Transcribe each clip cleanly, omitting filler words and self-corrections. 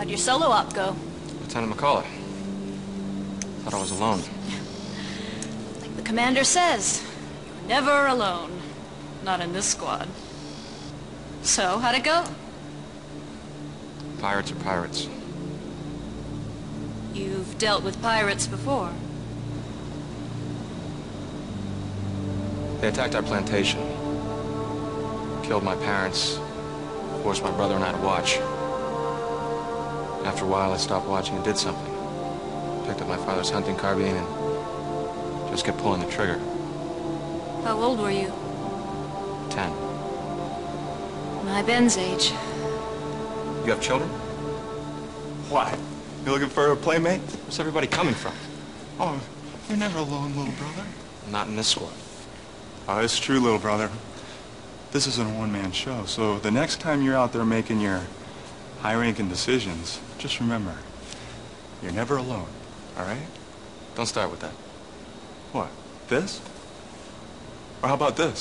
How'd your solo op go? Lieutenant McCullough. Thought I was alone. Like the commander says, you're never alone. Not in this squad. So, how'd it go? Pirates are pirates. You've dealt with pirates before. They attacked our plantation. Killed my parents. Forced my brother and I to watch. After a while, I stopped watching and did something. Picked up my father's hunting carbine and just kept pulling the trigger. How old were you? 10. My Ben's age. You have children? Why? You looking for a playmate? Where's everybody coming from? Oh, you're never alone, little brother. Not in this squad. Oh, it's true, little brother. This isn't a one-man show, so the next time you're out there making your high-ranking decisions, just remember, you're never alone, all right? Don't start with that. What, this? Or how about this?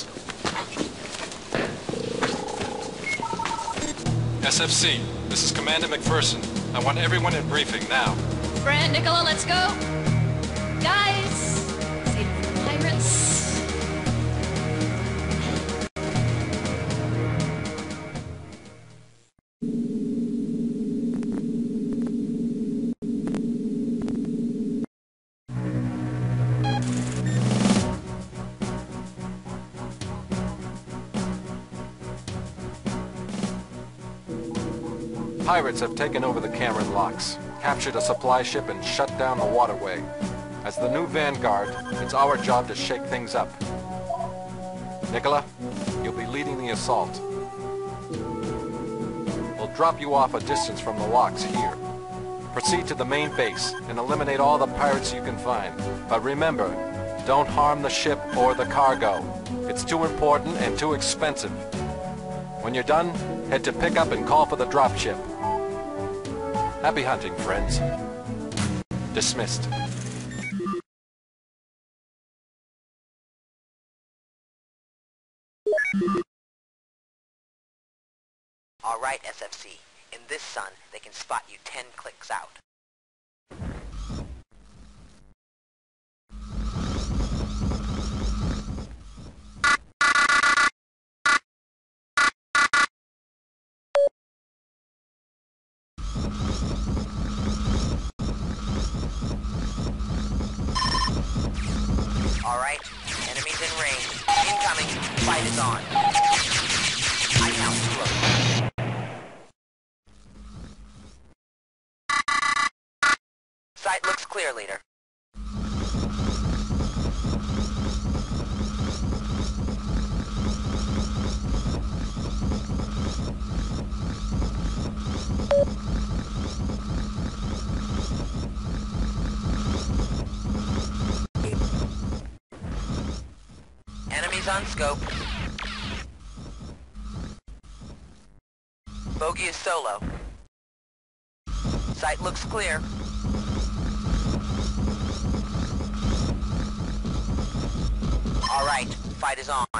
SFC, this is Commander McPherson. I want everyone in briefing now. Brand, Nicola, let's go! Guys! Save it for the pirates. Pirates have taken over the Cameron locks, captured a supply ship, and shut down the waterway. As the new vanguard, it's our job to shake things up. Nicola, you'll be leading the assault. We'll drop you off a distance from the locks here. Proceed to the main base and eliminate all the pirates you can find. But remember, don't harm the ship or the cargo. It's too important and too expensive. When you're done, head to pick up and call for the dropship. Happy hunting, friends. Dismissed. All right, SFC. In this sun, they can spot you 10 clicks out. All right, enemies in range. Incoming. Fight is on. I count slow. Sight looks clear, leader. Enemies on scope. Bogey is solo. Sight looks clear. All right, fight is on.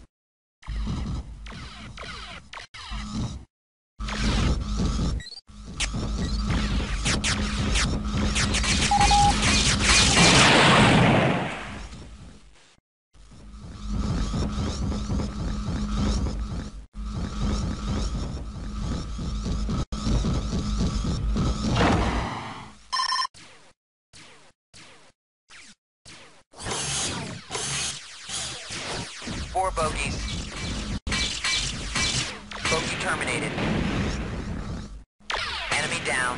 Four bogeys. Bogey terminated. Enemy down.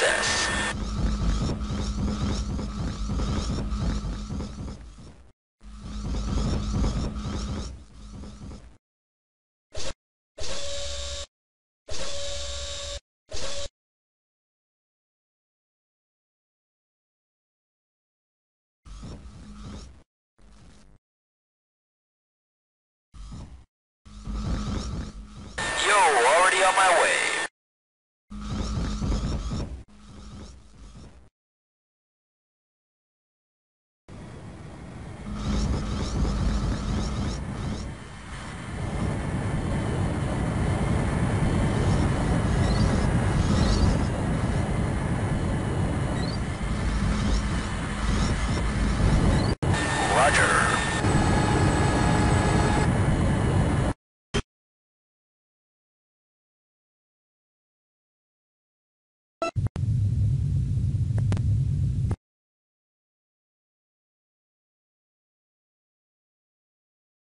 success. Yo, already on my way.